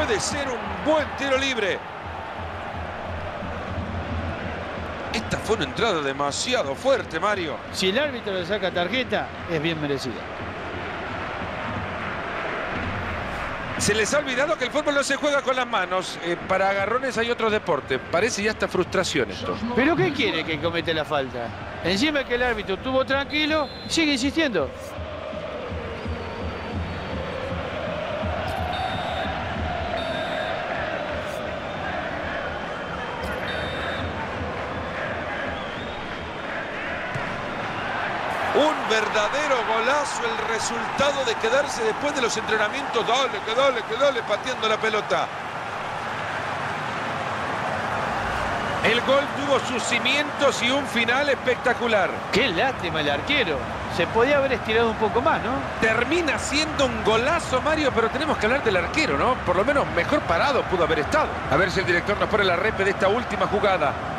puede ser un buen tiro libre. Esta fue una entrada demasiado fuerte, Mario. Si el árbitro le saca tarjeta, es bien merecida. Se les ha olvidado que el fútbol no se juega con las manos. Para agarrones hay otros deportes. Parece ya hasta frustración esto. ¿Pero qué quiere que comete la falta? Encima que el árbitro estuvo tranquilo, sigue insistiendo. Un verdadero golazo, el resultado de quedarse después de los entrenamientos. Dale, pateando la pelota. El gol tuvo sus cimientos y un final espectacular. Qué lástima el arquero. Se podía haber estirado un poco más, ¿no? Termina siendo un golazo, Mario, pero tenemos que hablar del arquero, ¿no? Por lo menos mejor parado pudo haber estado. A ver si el director nos pone la repe de esta última jugada.